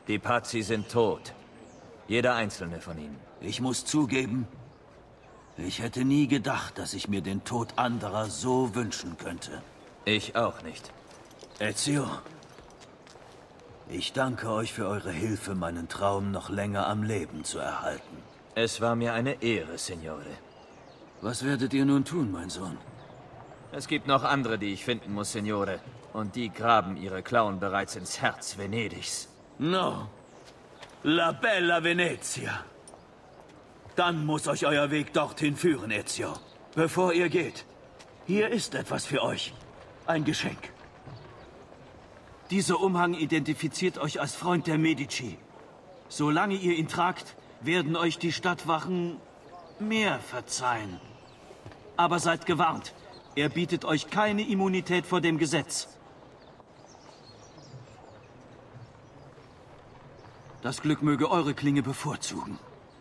Die Pazzi sind tot. Jeder einzelne von ihnen. Ich muss zugeben, ich hätte nie gedacht, dass ich mir den Tod anderer so wünschen könnte. Ich auch nicht. Ezio, ich danke euch für eure Hilfe, meinen Traum noch länger am Leben zu erhalten. Es war mir eine Ehre, Signore. Was werdet ihr nun tun, mein Sohn? Es gibt noch andere, die ich finden muss, Signore. Und die graben ihre Klauen bereits ins Herz Venedigs. No. La bella Venezia. Dann muss euch euer Weg dorthin führen, Ezio. Bevor ihr geht, hier ist etwas für euch. Ein Geschenk. Dieser Umhang identifiziert euch als Freund der Medici. Solange ihr ihn tragt, werden euch die Stadtwachen mehr verzeihen. Aber seid gewarnt, er bietet euch keine Immunität vor dem Gesetz. Das Glück möge eure Klinge bevorzugen.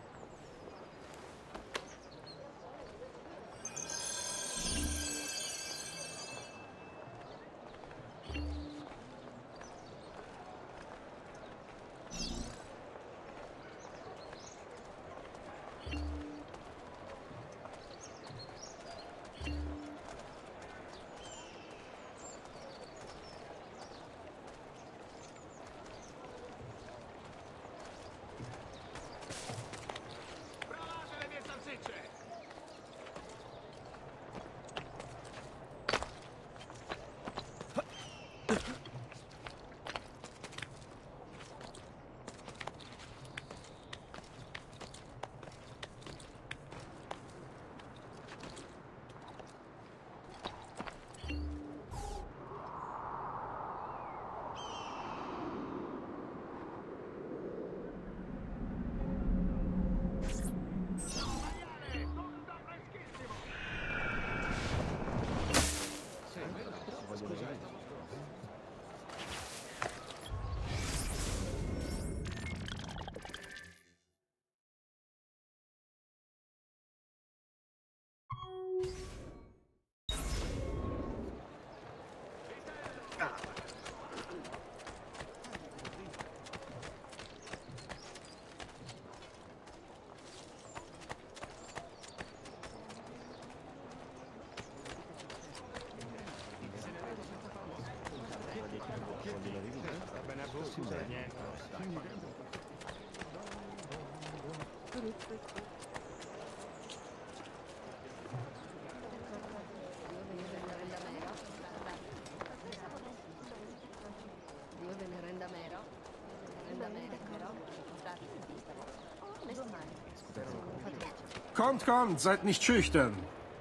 Kommt, kommt, seid nicht schüchtern.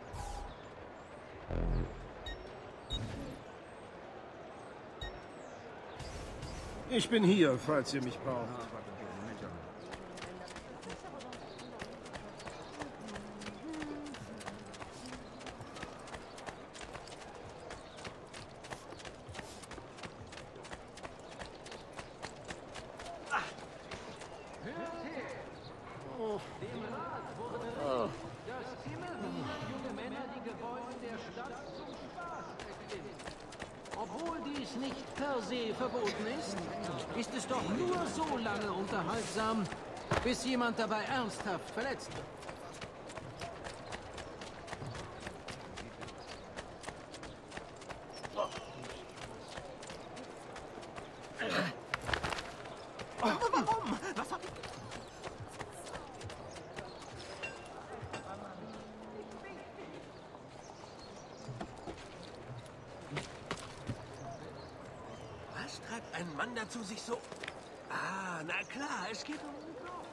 Ich bin hier, falls ihr mich braucht. Obwohl dies nicht per se verboten ist, ist es doch nur so lange unterhaltsam, bis jemand dabei ernsthaft verletzt wird. Warum? Was hab ich... Was treibt ein Mann dazu, sich so... Ah, na klar, es geht um den Blau.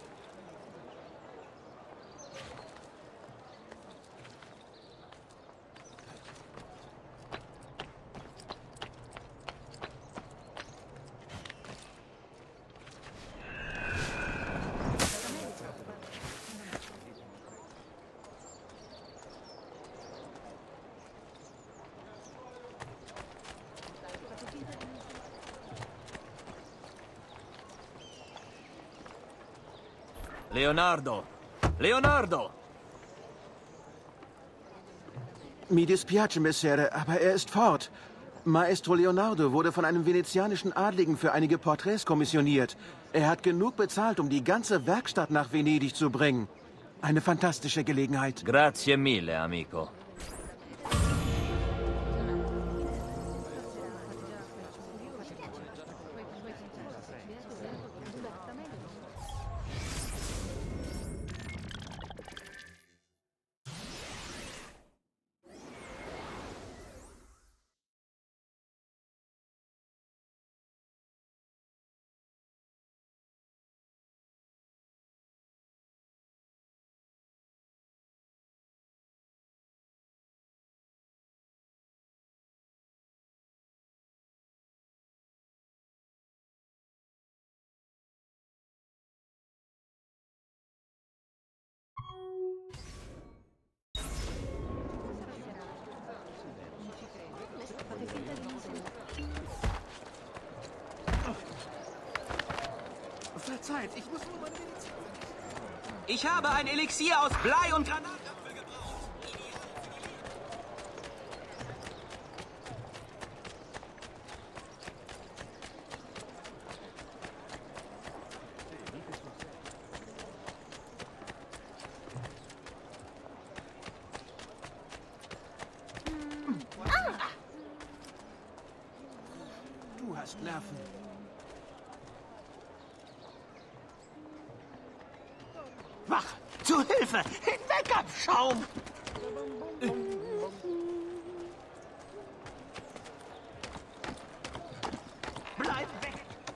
Leonardo! Leonardo! Mi dispiace, Messere, aber er ist fort. Maestro Leonardo wurde von einem venezianischen Adligen für einige Porträts kommissioniert. Er hat genug bezahlt, um die ganze Werkstatt nach Venedig zu bringen. Eine fantastische Gelegenheit. Grazie mille, amico. Verzeiht, ich muss nur meine Medizin. Ich habe ein Elixier aus Blei und Granatapfel gebraut. Du hast Nerven. Wach! Zu Hilfe! Hinweg, Abschaum! Bleib weg!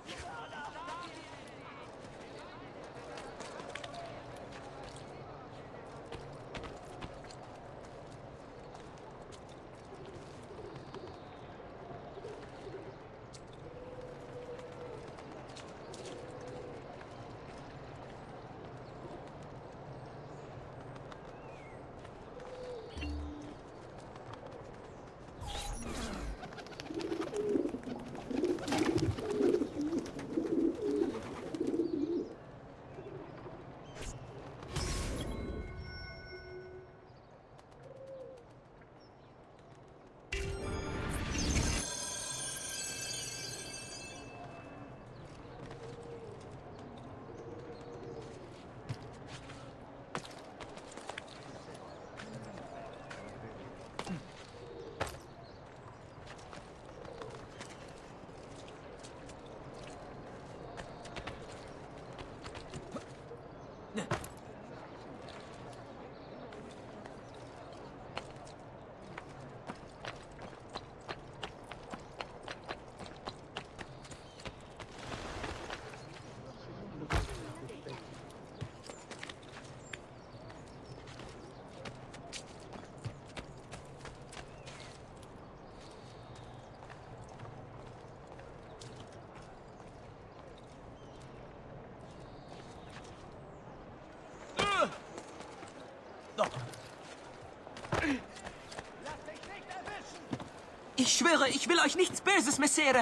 Ich schwöre, ich will euch nichts Böses, Messere.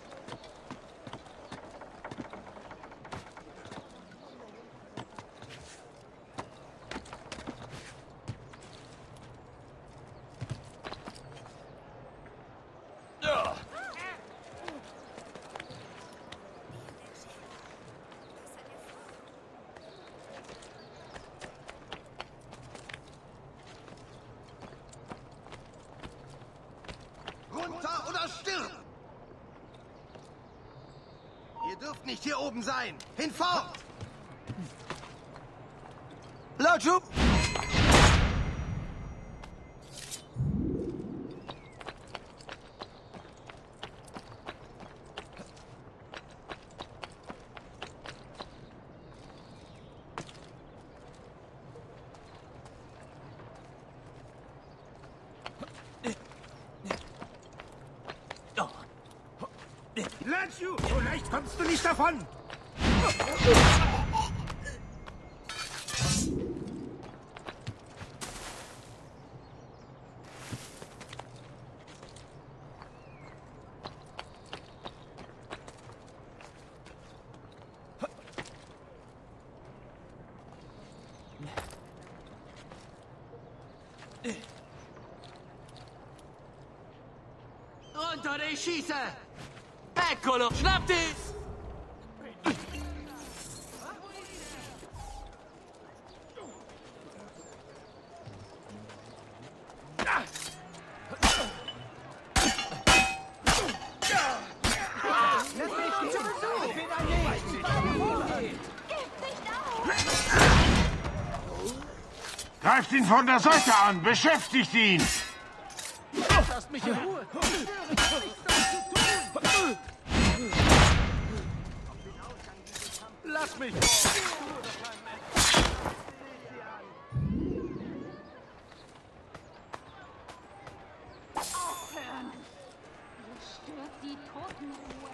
Runter oder stirb! Ihr dürft nicht hier oben sein! Hinfort! Laggiù! Laggiù! So leicht kommst du nicht davon! Runter die Schieße! Eccolo! Schnappt ihn! Greift ihn von der Seite an! Beschäftigt ihn! Lasst mich in Ruhe! Lass mich! Aufhören! Ihr stört die Totenruhe.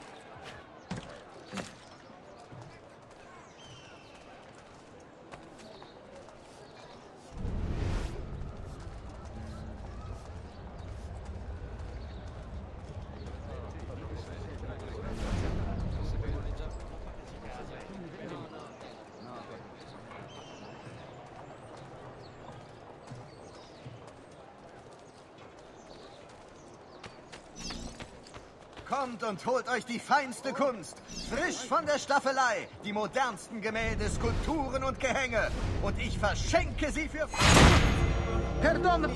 Kommt und holt euch die feinste Kunst. Frisch von der Staffelei. Die modernsten Gemälde, Skulpturen und Gehänge. Und ich verschenke sie für... Perdon!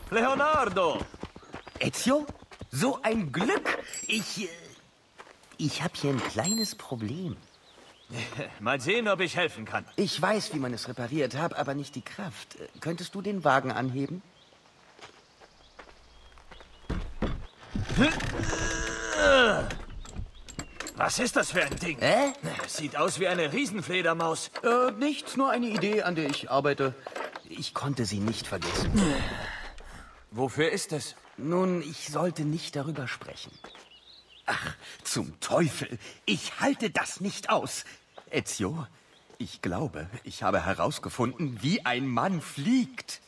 Leonardo! Ezio? So ein Glück! Ich habe hier ein kleines Problem. Mal sehen, ob ich helfen kann. Ich weiß, wie man es repariert, habe aber nicht die Kraft. Könntest du den Wagen anheben? Was ist das für ein Ding? Sieht aus wie eine Riesenfledermaus. Nichts, nur eine Idee, an der ich arbeite. Ich konnte sie nicht vergessen. Wofür ist es? Nun, ich sollte nicht darüber sprechen. Ach, zum Teufel! Ich halte das nicht aus! Ezio, ich glaube, ich habe herausgefunden, wie ein Mann fliegt.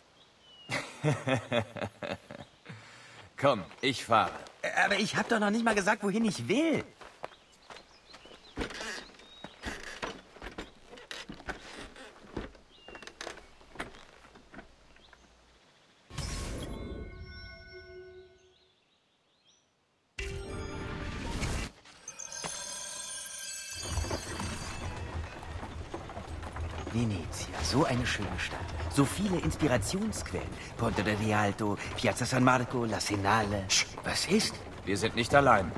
Komm, ich fahre. Aber ich habe doch noch nicht mal gesagt, wohin ich will. Venezia, so eine schöne Stadt. So viele Inspirationsquellen. Ponte del Rialto, Piazza San Marco, La Senale. Was ist? Wir sind nicht allein.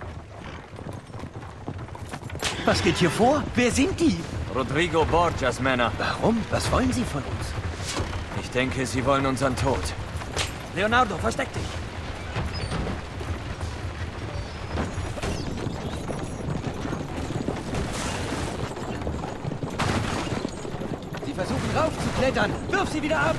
Was geht hier vor? Wer sind die? Rodrigo Borgias Männer. Warum? Was wollen sie von uns? Ich denke, sie wollen unseren Tod. Leonardo, versteck dich! Sie versuchen raufzuklettern. Wirf sie wieder ab!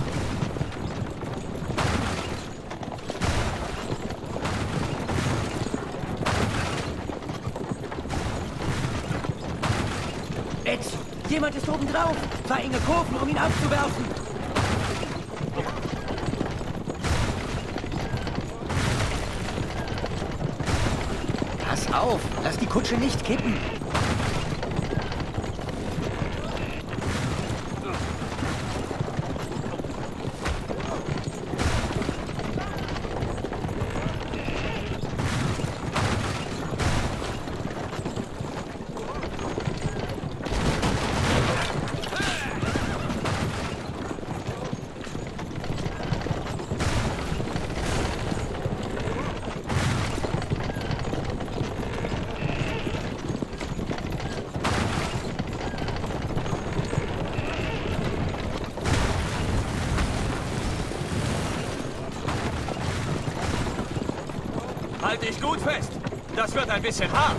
Ezio, jemand ist oben drauf! Fahr enge Kurven, um ihn abzuwerfen! Pass auf! Lass die Kutsche nicht kippen! Halt dich gut fest. Das wird ein bisschen hart.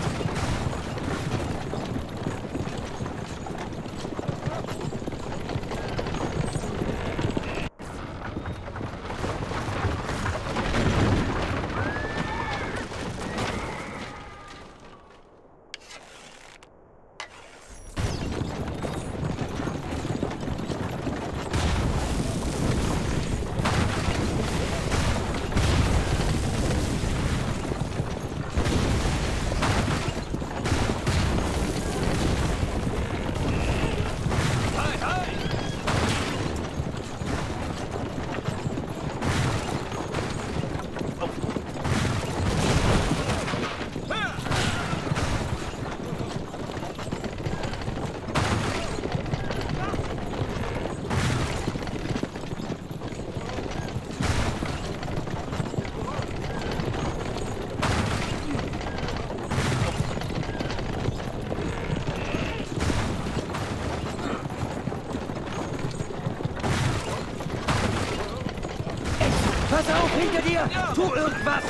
Pass auf, hinter dir! Tu irgendwas!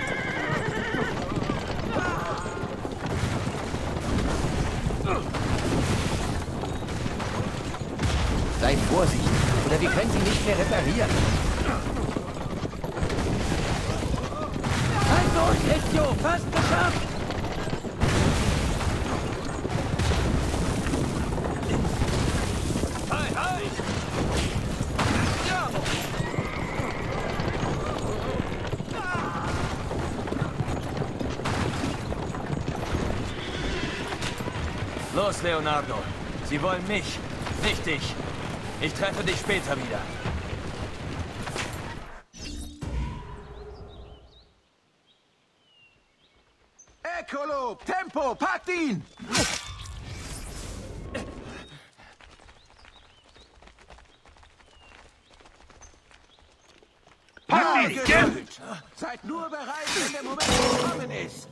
Sei vorsichtig, oder wir können sie nicht mehr reparieren. Halt durch, Ezio! Fast geschafft! Los, Leonardo. Sie wollen mich, nicht dich. Ich treffe dich später wieder. Eccolo! Tempo! Packt ihn! Packt Geduld. Seid nur bereit, wenn der Moment gekommen ist.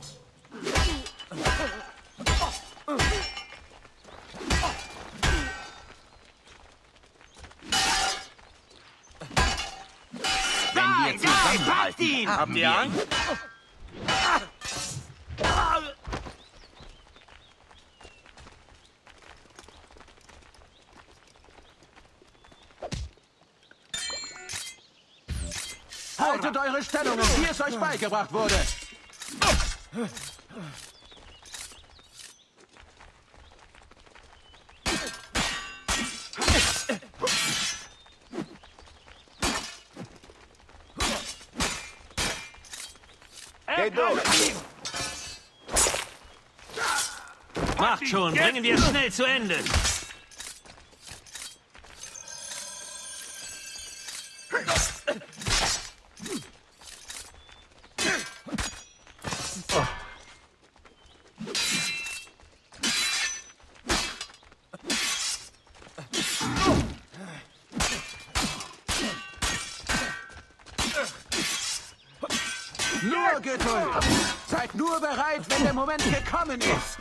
Wenn wir zusammenhalten, habt ihr Angst? Haltet eure Stellungen, wie es euch beigebracht wurde. Macht schon, bringen wir es schnell zu Ende. Nur Geduld. Seid nur bereit, wenn der Moment gekommen ist.